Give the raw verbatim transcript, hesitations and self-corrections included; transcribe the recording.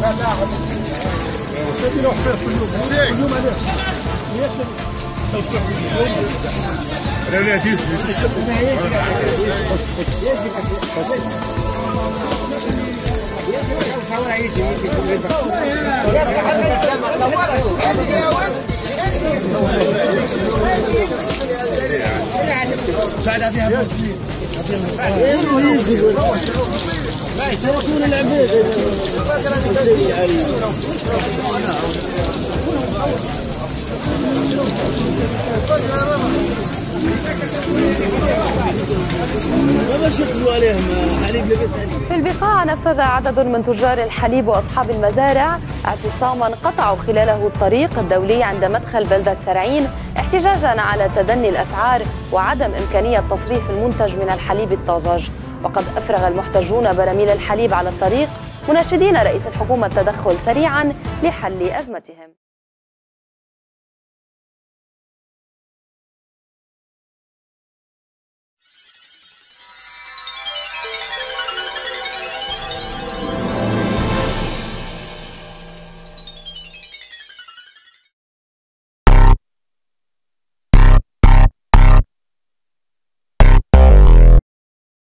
في البقاع نفذ عدد من تجار الحليب وأصحاب المزارع اعتصاما قطعوا خلاله الطريق الدولي عند مدخل بلدة سرعين احتجاجا على تدني الأسعار وعدم إمكانية تصريف المنتج من الحليب الطازج. وقد أفرغ المحتجون براميل الحليب على الطريق مناشدين رئيس الحكومة التدخل سريعا لحل أزمتهم.